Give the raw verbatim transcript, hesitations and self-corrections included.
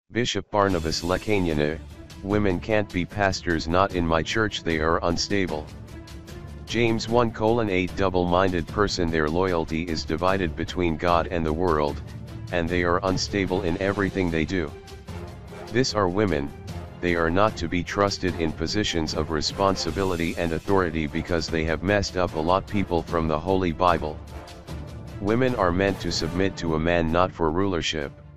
Bishop Barnabas Lekaniana, women can't be pastors, not in my church, they are unstable. James one eight double-minded person, their loyalty is divided between God and the world, and they are unstable in everything they do. This are women, they are not to be trusted in positions of responsibility and authority because they have messed up a lot people from the Holy Bible. Women are meant to submit to a man, not for rulership.